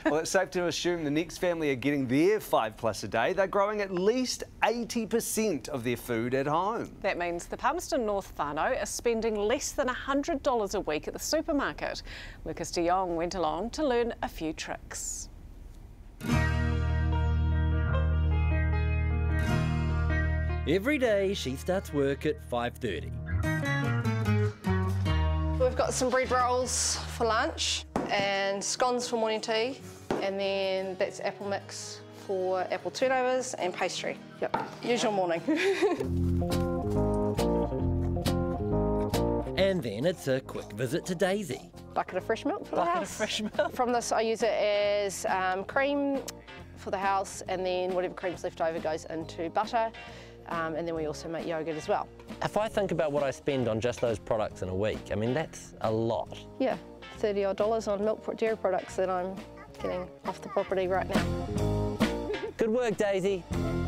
Well, it's safe to assume the next family are getting their 5+ a day. They're growing at least 80% of their food at home. That means the Palmerston North whānau are spending less than $100 a week at the supermarket. Lucas de Jong went along to learn a few tricks. Every day she starts work at 5:30. We've got some bread rolls for lunch and scones for morning tea, and then that's apple mix for apple turnovers and pastry. Yep, usual morning. And then it's a quick visit to Daisy. Bucket of fresh milk for the house. Bucket of fresh milk. From this I use it as cream for the house, and then whatever cream's left over goes into butter. And then we also make yoghurt as well. If I think about what I spend on just those products in a week, I mean, that's a lot. Yeah, $30 odd on milk dairy products that I'm getting off the property right now. Good work, Daisy.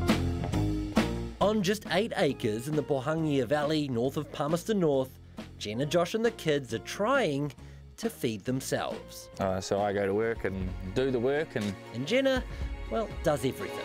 On just 8 acres in the Pohangea Valley, north of Palmerston North, Jenna, Josh and the kids are trying to feed themselves. So I go to work and do the work and Jenna, well, does everything.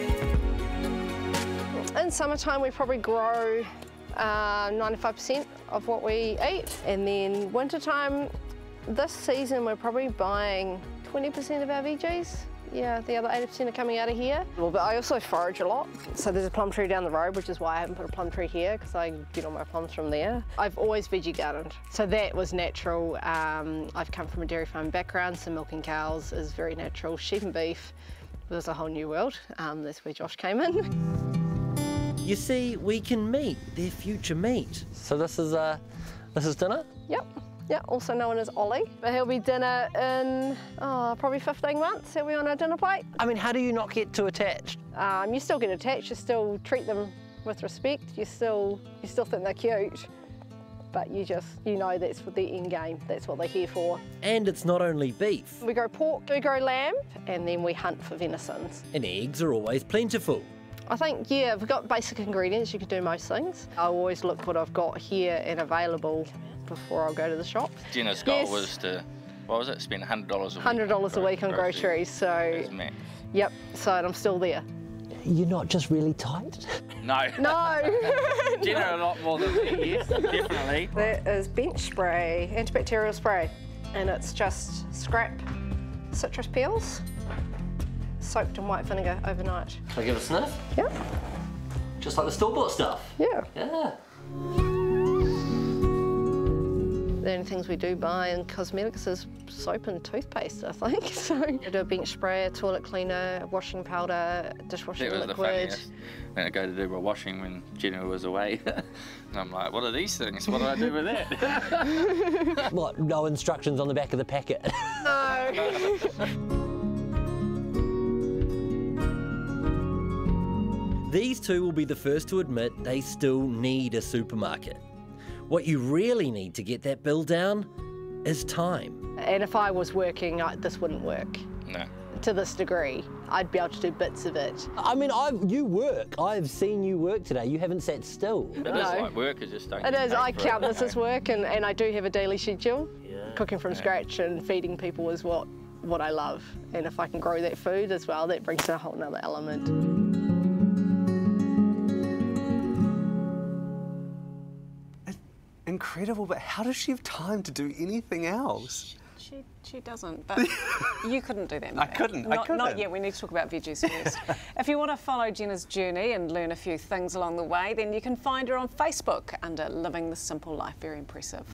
In summertime, we probably grow 95% of what we eat. And then wintertime, this season, we're probably buying 20% of our veggies. Yeah, the other 80% are coming out of here. Well, but I also forage a lot. So there's a plum tree down the road, which is why I haven't put a plum tree here, because I get all my plums from there. I've always veggie gardened, so that was natural. I've come from a dairy farm background, so milking cows is very natural. Sheep and beef was a whole new world. That's where Josh came in. You see, we can meet their future meat. So this is dinner? Yep. Yeah, also known as Ollie. But he'll be dinner in probably 15 months. He'll be on our dinner plate. I mean, how do you not get too attached? You still get attached. You still treat them with respect. You still think they're cute. But you know that's for the end game. That's what they're here for. And it's not only beef. We grow pork, we grow lamb, and then we hunt for venisons. And eggs are always plentiful. I think, yeah, if we've got basic ingredients, you can do most things. I always look what I've got here and available before I go to the shop. Jenna's goal was to, what was it, spend $100 a week? $100 a week on groceries, so... Yep, so I'm still there. You're not just really tight? No. No! Jenna a lot more than me, yes, definitely. That is bench spray, antibacterial spray, and it's just scrap citrus peels soaked in white vinegar overnight. Can I give it a sniff? Yep. Just like the store-bought stuff? Yeah. Yeah. The only things we do buy in cosmetics is soap and toothpaste, I think. So I do a bench spray, a toilet cleaner, washing powder, dishwashing liquid. That was the funniest. When I go to do my washing when Jenna was away, and I'm like, what are these things? What do I do with that? What, no instructions on the back of the packet? No. These two will be the first to admit they still need a supermarket. What you really need to get that bill down is time. And if I was working, this wouldn't work. No. To this degree. I'd be able to do bits of it. I mean, you work. I've seen you work today. You haven't sat still. It is like work, I just don't It is. I count this it. as work, and I do have a daily schedule. Yeah. Cooking from scratch and feeding people is what I love. And if I can grow that food as well, that brings in a whole nother element. Incredible, but how does she have time to do anything else? She doesn't, but you couldn't do that. I couldn't. Not yet. We need to talk about veggies first. If you want to follow Jenna's journey and learn a few things along the way, then you can find her on Facebook under Living the Simple Life. Very impressive.